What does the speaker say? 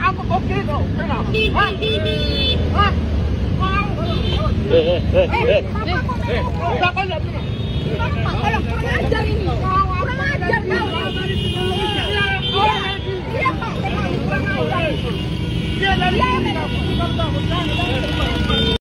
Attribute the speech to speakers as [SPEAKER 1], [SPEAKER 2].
[SPEAKER 1] apa oke kok? Kenapa? Hah? Bapak enggak pernah. Kurang ajar ini. Kurang ajar kau. Iya, Pak. Kurang ajar. Dia dari